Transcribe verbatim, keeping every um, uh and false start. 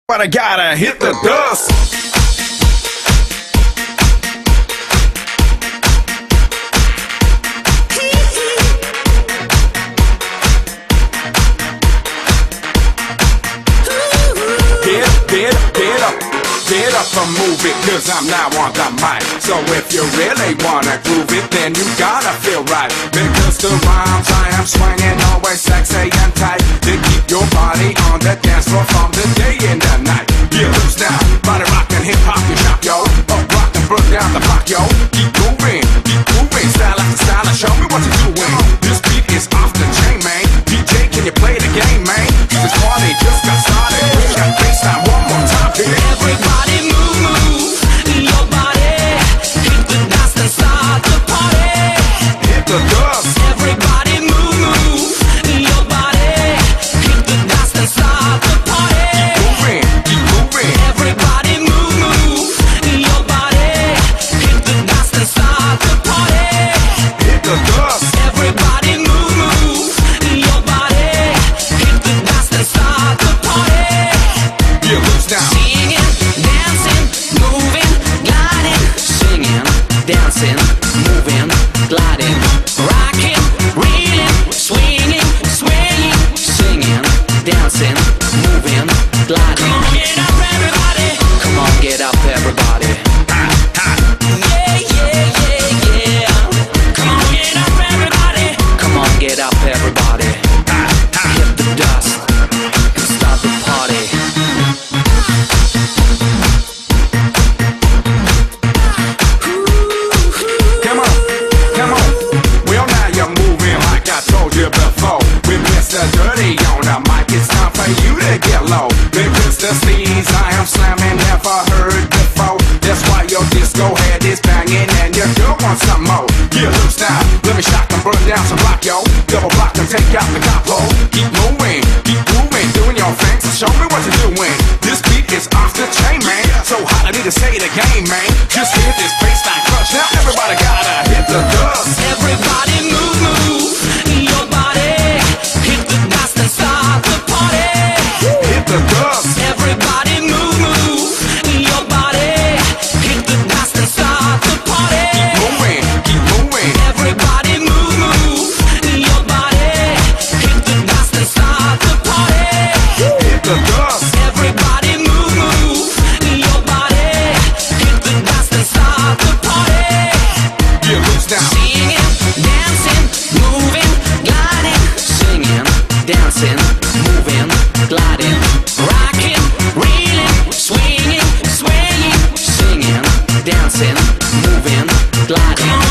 But I gotta hit the dust. Get, get, get up, get up and move it, cause I'm now on the mic. So if you really wanna groove it, then you gotta feel right. Because the rhymes I am swinging always sexy and tight. They keep your body on the dance floor from the day and the night. Get loose now, body rockin', hip hop, you shop, yo. Up rock and burn down the block, yo. Keep moving, keep moving, style after style, and show me what you're doing. This beat is off the chain, man. D J, can you play the game, man? This party just got started. Bring that bassline one more time, kid. Everybody move, move your body. Hit the dance and start the party. Hit the dust. Everybody move, move your body. Hit the dance and start the party. Keep moving, keep moving. Everybody move, move your body. Hit the dance and start the party. Hit the dust. Everybody move, move your body. Hit the dance and start the party. Get loose now. Singing, dancing, moving, gliding. Singing, dancing, moving, gliding. Rocking, reeling, swinging, swaying. Singing, dancing, moving, gliding. Come on, get up, everybody. Come on, get up, everybody. Yeah, yeah, yeah, yeah. Come on, get up, everybody. Come on, get up, everybody. Hit the dust and start the party. Come on, come on. Well, now you're moving like I told you before. With Mister Dirty on the mic, it's time for you to get low. Because the sneeze I am slamming, never heard before. That's why your disco head is banging and your girl wants some more. Get loose now, let me shock and burn down some block, yo. Double block and take out the cop hole. Keep moving, keep moving, doing your thing. So show me what you're doing. This beat is off the chain, man. So hot, I need to say it again, man. Just hit this bassline crush. Now everybody gotta hit the dust. Everybody move, move your body. Hit the dance and start the party. Hit the dust. Everybody move, move your body. Hit the dance and start the party. Keep moving, keep moving. Everybody move, move your body. Hit the dance and start the party. Hit the dust. Everybody move, move your body. Hit the dance and start the party. Get loose now. Singing, dancing, moving, gliding. Singing, dancing, moving, gliding. Rocking, reeling, swinging, swaying. Singing, dancing, moving, gliding.